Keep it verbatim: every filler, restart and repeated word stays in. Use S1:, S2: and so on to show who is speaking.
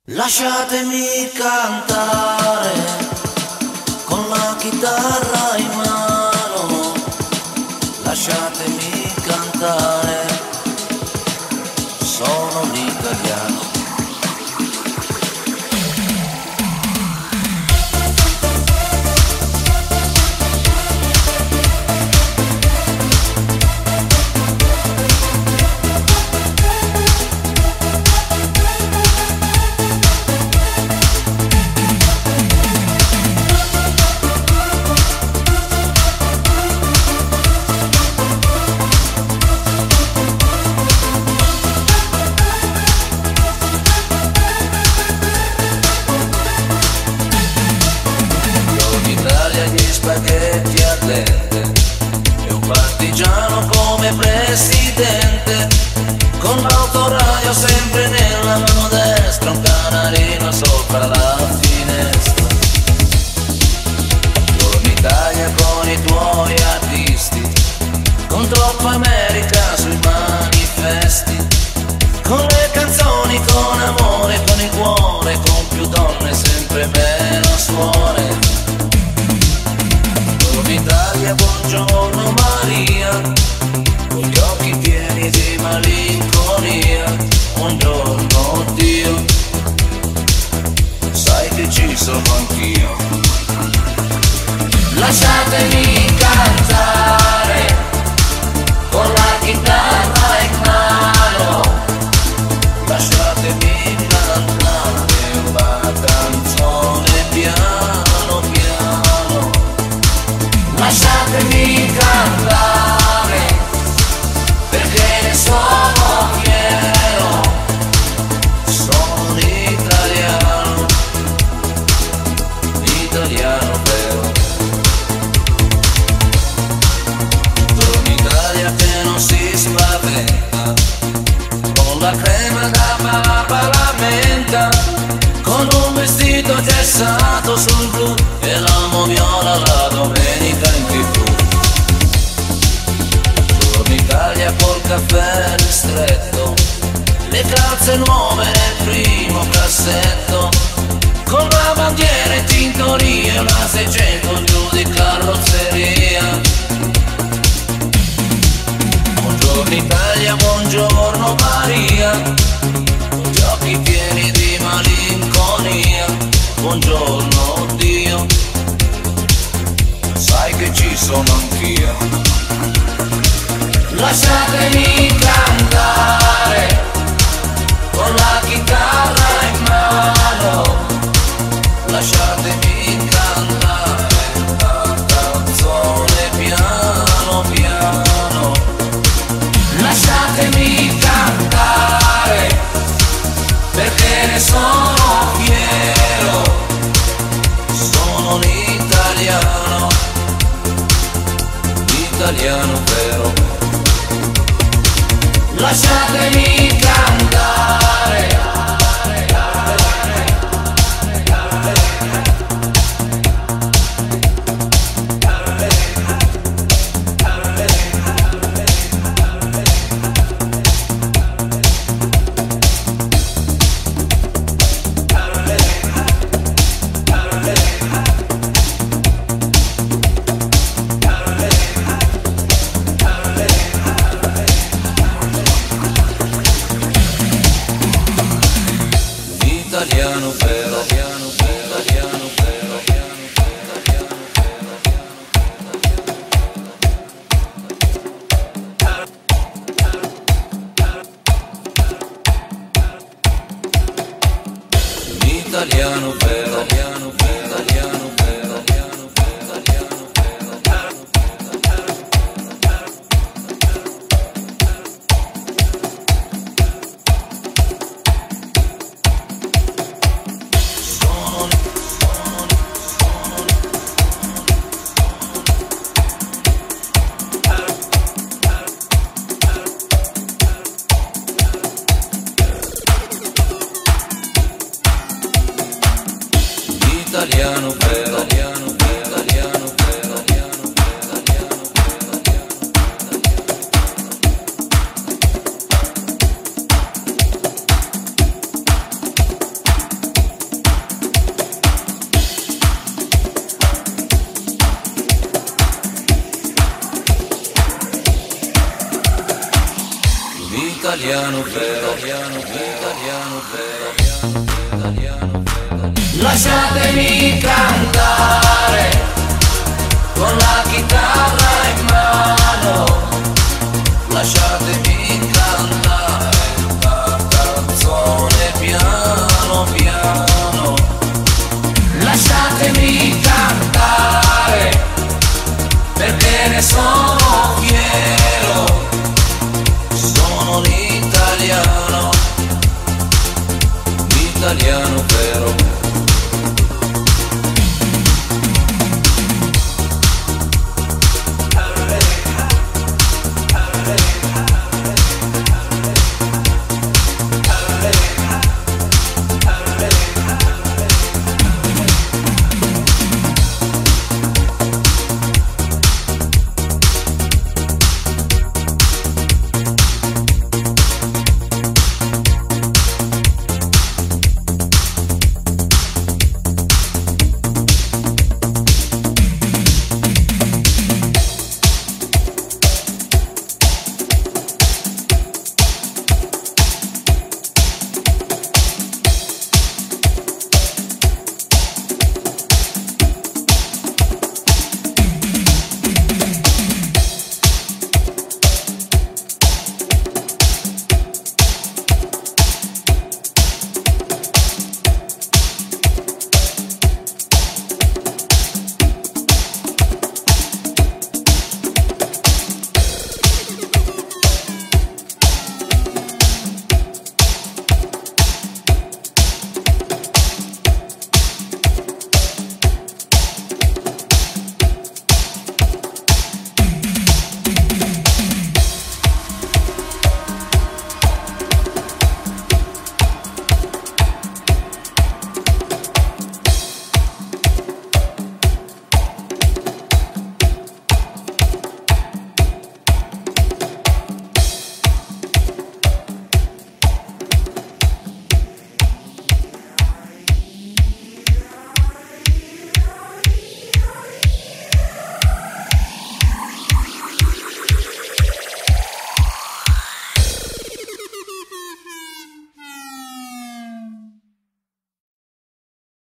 S1: Lasciatemi cantare con la chitarra in mano, lasciatemi cantare, sono l'italiano. Spaghetti al dente e un partigiano come presidente, con l'autoradio sempre nella mano destra, un canarino sopra la finestra. Torni Italia con i tuoi artisti, con troppa America sui manifesti, con le canzoni, con amore, con il cuore, con più donne, sempre meno suore. Italia, buongiorno Maria, con gli occhi pieni di malinconia. Buongiorno Dio, sai che ci sono anch'io. Lasciatemi cantare con la chitarra in mano, lasciatemi cantare una canzone piano piano. Lasciatemi cantare, perché ne sono fiero, sono l'italiano, l'italiano vero. Torno in Italia che non si spaventa, con la crema da barba la menta, con un vestito gessato sul blu e l'amo viola la domenica in tivù. Torno in Italia col caffè ristretto, le calze nuove nel primo cassetto, con la bandiera in tintoria, una seicento giù di carrozzeria. Buongiorno Italia, buongiorno Maria, con gli occhi pieni di malinconia. Buongiorno Dio, sai che ci sono anch'io. Lasciatemi cantare con la chitarra in mano, lasciatemi cantare una canzone piano piano. Lasciatemi cantare, perché ne sono fiero, sono l'italiano, l'italiano vero. Lasciatemi cantare, italiano vero, italiano vero, italiano vero, italiano vero, italiano vero, italiano vero, italiano italiano vero, italiano vero, italiano vero, italiano vero. italiano vero, italiano vero, italiano vero. Lasciatemi cantare con la chitarra in mano, lasciatemi cantare la canzone piano piano, lasciatemi cantare perché ne sono fiero, sono un italiano, italiano vero.